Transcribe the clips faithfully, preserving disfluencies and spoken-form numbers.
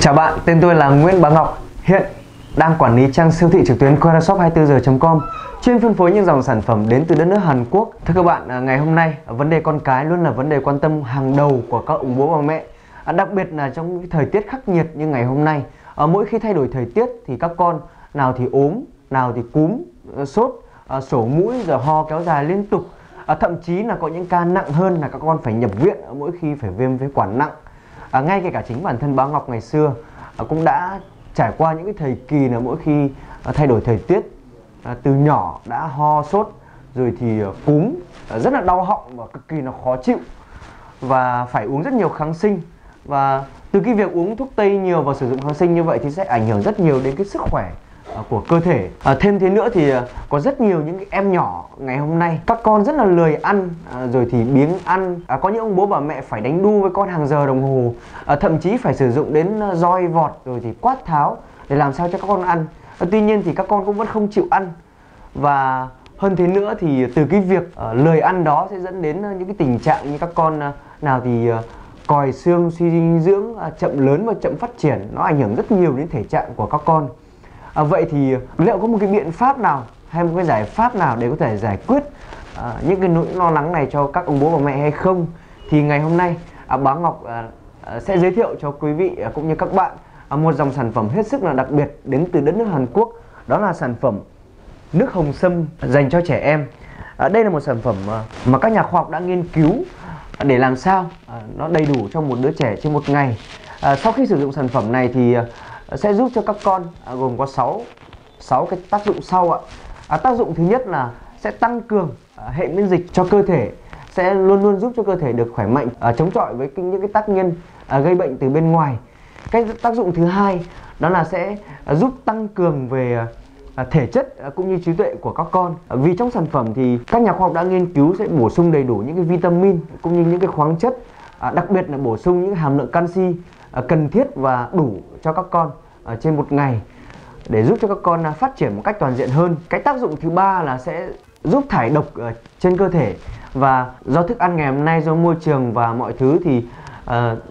Chào bạn, tên tôi là Nguyễn Bá Ngọc, hiện đang quản lý trang siêu thị trực tuyến Quarashop hai mươi tư giờ chấm com, chuyên phân phối những dòng sản phẩm đến từ đất nước Hàn Quốc. Thưa các bạn, ngày hôm nay vấn đề con cái luôn là vấn đề quan tâm hàng đầu của các ông bố bà mẹ, đặc biệt là trong những thời tiết khắc nghiệt như ngày hôm nay. Mỗi khi thay đổi thời tiết thì các con nào thì ốm, nào thì cúm, sốt, sổ mũi, rồi ho kéo dài liên tục. Thậm chí là có những ca nặng hơn là các con phải nhập viện mỗi khi phải viêm phế quản nặng. À, ngay kể cả chính bản thân Bá Ngọc ngày xưa à, cũng đã trải qua những cái thời kỳ là mỗi khi à, thay đổi thời tiết, à, từ nhỏ đã ho sốt, rồi thì à, cúm, à, rất là đau họng và cực kỳ là khó chịu, và phải uống rất nhiều kháng sinh. Và từ cái việc uống thuốc tây nhiều và sử dụng kháng sinh như vậy thì sẽ ảnh hưởng rất nhiều đến cái sức khỏe à, của cơ thể. À, thêm thế nữa thì à, có rất nhiều những cái em nhỏ ngày hôm nay các con rất là lười ăn, à, rồi thì biếng ăn. À, có những ông bố bà mẹ phải đánh đu với con hàng giờ đồng hồ, à, thậm chí phải sử dụng đến roi vọt rồi thì quát tháo để làm sao cho các con ăn. À, tuy nhiên thì các con cũng vẫn không chịu ăn, và hơn thế nữa thì từ cái việc uh, lười ăn đó sẽ dẫn đến uh, những cái tình trạng như các con uh, nào thì uh, còi xương, suy dinh dưỡng, uh, chậm lớn và chậm phát triển, nó ảnh hưởng rất nhiều đến thể trạng của các con. À, vậy thì liệu có một cái biện pháp nào hay một cái giải pháp nào để có thể giải quyết à, những cái nỗi lo lắng này cho các ông bố bà mẹ hay không? Thì ngày hôm nay à, Bá Ngọc à, sẽ giới thiệu cho quý vị à, cũng như các bạn à, một dòng sản phẩm hết sức là đặc biệt đến từ đất nước Hàn Quốc. Đó là sản phẩm nước hồng sâm dành cho trẻ em. À, đây là một sản phẩm à, mà các nhà khoa học đã nghiên cứu à, để làm sao à, nó đầy đủ cho một đứa trẻ trên một ngày. À, sau khi sử dụng sản phẩm này thì à, sẽ giúp cho các con à, gồm có sáu cái tác dụng sau ạ. À, tác dụng thứ nhất là sẽ tăng cường à, hệ miễn dịch cho cơ thể, sẽ luôn luôn giúp cho cơ thể được khỏe mạnh, à, chống chọi với những cái tác nhân à, gây bệnh từ bên ngoài. Cái tác dụng thứ hai đó là sẽ à, giúp tăng cường về à, thể chất à, cũng như trí tuệ của các con. À, vì trong sản phẩm thì các nhà khoa học đã nghiên cứu sẽ bổ sung đầy đủ những cái vitamin cũng như những cái khoáng chất, à, đặc biệt là bổ sung những hàm lượng canxi à, cần thiết và đủ cho các con à, trên một ngày, để giúp cho các con phát triển một cách toàn diện hơn. Cái tác dụng thứ ba là sẽ giúp thải độc ở trên cơ thể, và do thức ăn ngày hôm nay, do môi trường và mọi thứ thì uh,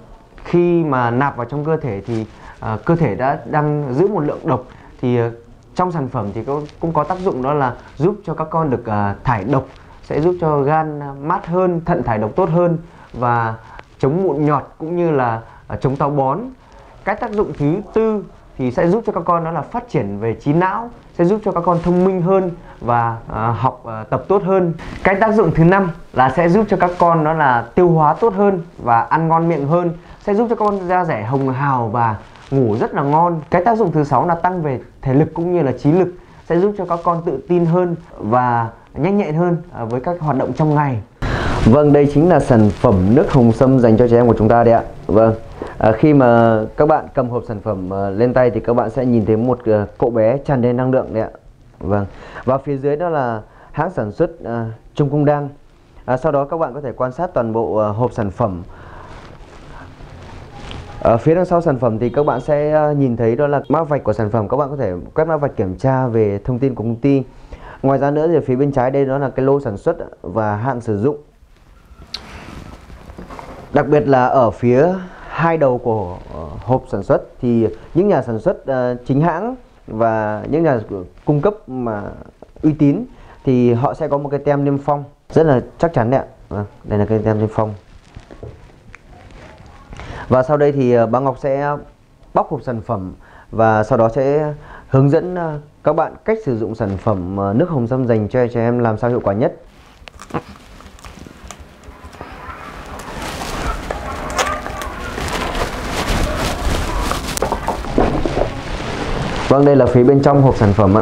khi mà nạp vào trong cơ thể thì uh, cơ thể đã đang giữ một lượng độc, thì uh, trong sản phẩm thì có, cũng có tác dụng đó là giúp cho các con được uh, thải độc, sẽ giúp cho gan mát hơn, thận thải độc tốt hơn, và chống mụn nhọt cũng như là uh, chống táo bón. Cái tác dụng thứ tư thì sẽ giúp cho các con đó là phát triển về trí não, sẽ giúp cho các con thông minh hơn và à, học à, tập tốt hơn. Cái tác dụng thứ năm là sẽ giúp cho các con đó là tiêu hóa tốt hơn và ăn ngon miệng hơn, sẽ giúp cho các con da dẻ hồng hào và ngủ rất là ngon. Cái tác dụng thứ sáu là tăng về thể lực cũng như là trí lực, sẽ giúp cho các con tự tin hơn và nhanh nhẹn hơn à, với các hoạt động trong ngày. Vâng, đây chính là sản phẩm nước hồng sâm dành cho trẻ em của chúng ta đấy ạ. Vâng. À, khi mà các bạn cầm hộp sản phẩm uh, lên tay thì các bạn sẽ nhìn thấy một uh, cậu bé tràn đầy năng lượng đấy ạ. Vâng. Và phía dưới đó là hãng sản xuất uh, Trung Cung Đăng. À, sau đó các bạn có thể quan sát toàn bộ uh, hộp sản phẩm. Ở phía đằng sau sản phẩm thì các bạn sẽ uh, nhìn thấy đó là mã vạch của sản phẩm. Các bạn có thể quét mã vạch kiểm tra về thông tin của công ty. Ngoài ra nữa thì phía bên trái đây đó là cái lô sản xuất và hạn sử dụng. Đặc biệt là ở phía hai đầu của uh, hộp sản xuất thì những nhà sản xuất uh, chính hãng và những nhà cung cấp mà uy tín thì họ sẽ có một cái tem niêm phong rất là chắc chắn đấy ạ. Vâng, đây là cái tem niêm phong. Và sau đây thì uh, Bá Ngọc sẽ bóc hộp sản phẩm và sau đó sẽ hướng dẫn uh, các bạn cách sử dụng sản phẩm uh, nước hồng sâm dành cho trẻ em làm sao hiệu quả nhất. Vâng, đây là phía bên trong hộp sản phẩm ạ.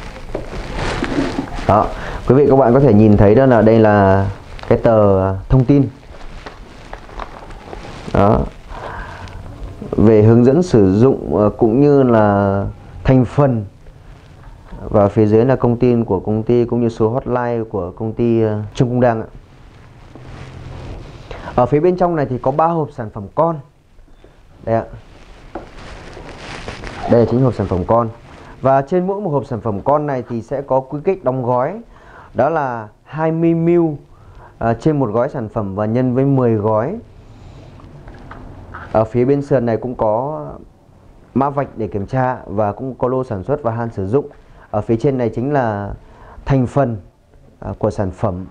Đó, quý vị các bạn có thể nhìn thấy đó là đây là cái tờ thông tin. Đó. Về hướng dẫn sử dụng cũng như là thành phần. Và phía dưới là công tin của công ty cũng như số hotline của công ty Trung Cung Đăng ạ. Ở phía bên trong này thì có ba hộp sản phẩm con. Đây ạ. Đây là chính hộp sản phẩm con. Và trên mỗi một hộp sản phẩm con này thì sẽ có quy cách đóng gói. Đó là hai mươi mi li lít à, trên một gói sản phẩm và nhân với mười gói. Ở phía bên sườn này cũng có mã vạch để kiểm tra và cũng có lô sản xuất và hạn sử dụng. Ở phía trên này chính là thành phần của sản phẩm.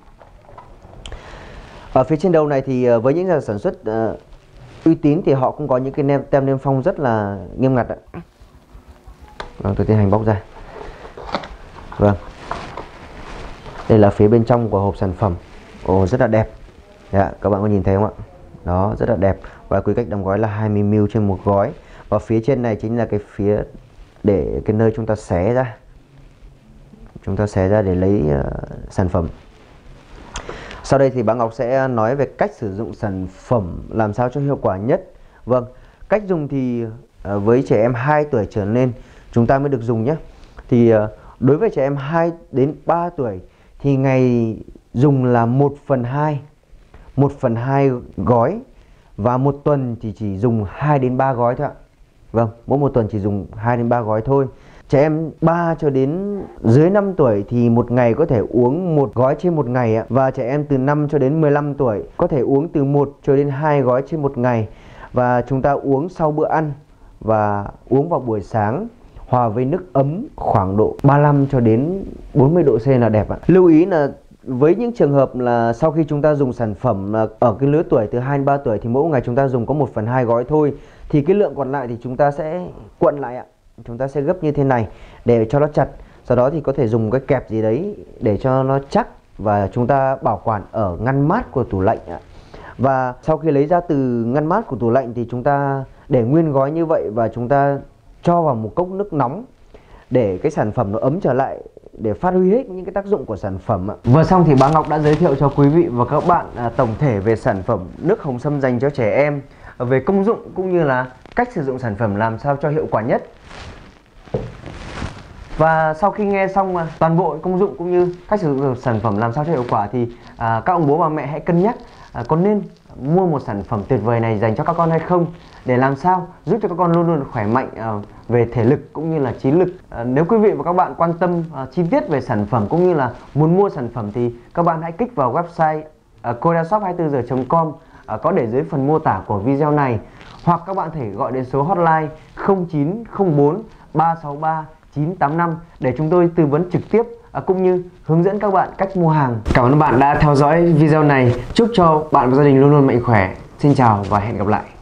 Ở phía trên đầu này thì với những nhà sản xuất uh, uy tín thì họ cũng có những cái nem, tem niêm phong rất là nghiêm ngặt ạ. Vâng, tôi tiến hành bóc ra. Vâng, đây là phía bên trong của hộp sản phẩm. Ồ, rất là đẹp. Dạ, các bạn có nhìn thấy không ạ? Đó, rất là đẹp. Và quy cách đóng gói là hai mươi mi li lít trên một gói. Và phía trên này chính là cái phía để cái nơi chúng ta xé ra. Chúng ta xé ra để lấy uh, sản phẩm. Sau đây thì bà Ngọc sẽ nói về cách sử dụng sản phẩm làm sao cho hiệu quả nhất. Vâng, cách dùng thì uh, với trẻ em hai tuổi trở lên chúng ta mới được dùng nhé. Thì uh, đối với trẻ em hai đến ba tuổi thì ngày dùng là một phần hai. một phần hai gói. Và một tuần thì chỉ dùng hai đến ba gói thôi ạ. Vâng, mỗi một tuần chỉ dùng hai đến ba gói thôi. Trẻ em ba cho đến dưới năm tuổi thì một ngày có thể uống một gói trên một ngày ạ. Và trẻ em từ năm cho đến mười lăm tuổi có thể uống từ một cho đến hai gói trên một ngày. Và chúng ta uống sau bữa ăn và uống vào buổi sáng hòa với nước ấm khoảng độ ba mươi lăm cho đến bốn mươi độ C là đẹp ạ. Lưu ý là với những trường hợp là sau khi chúng ta dùng sản phẩm ở cái lứa tuổi từ hai đến ba tuổi thì mỗi ngày chúng ta dùng có một phần hai gói thôi. Thì cái lượng còn lại thì chúng ta sẽ cuộn lại ạ. Chúng ta sẽ gấp như thế này để cho nó chặt. Sau đó thì có thể dùng cái kẹp gì đấy để cho nó chắc. Và chúng ta bảo quản ở ngăn mát của tủ lạnh ạ. Và sau khi lấy ra từ ngăn mát của tủ lạnh thì chúng ta để nguyên gói như vậy. Và chúng ta cho vào một cốc nước nóng để cái sản phẩm nó ấm trở lại, để phát huy hết những cái tác dụng của sản phẩm ạ. Vừa xong thì bà Ngọc đã giới thiệu cho quý vị và các bạn à, tổng thể về sản phẩm nước hồng sâm dành cho trẻ em, về công dụng cũng như là cách sử dụng sản phẩm làm sao cho hiệu quả nhất. Và sau khi nghe xong à, toàn bộ công dụng cũng như cách sử dụng sản phẩm làm sao cho hiệu quả thì à, các ông bố bà mẹ hãy cân nhắc à, có nên mua một sản phẩm tuyệt vời này dành cho các con hay không, để làm sao giúp cho các con luôn luôn khỏe mạnh à, về thể lực cũng như là trí lực. à, Nếu quý vị và các bạn quan tâm à, chi tiết về sản phẩm cũng như là muốn mua sản phẩm thì các bạn hãy kích vào website à, Koreashop hai mươi tư giờ chấm com, à, có để dưới phần mô tả của video này, hoặc các bạn thể gọi đến số hotline không chín không bốn ba sáu ba chín tám năm để chúng tôi tư vấn trực tiếp à, cũng như hướng dẫn các bạn cách mua hàng. Cảm ơn các bạn đã theo dõi video này. Chúc cho bạn và gia đình luôn luôn mạnh khỏe. Xin chào và hẹn gặp lại.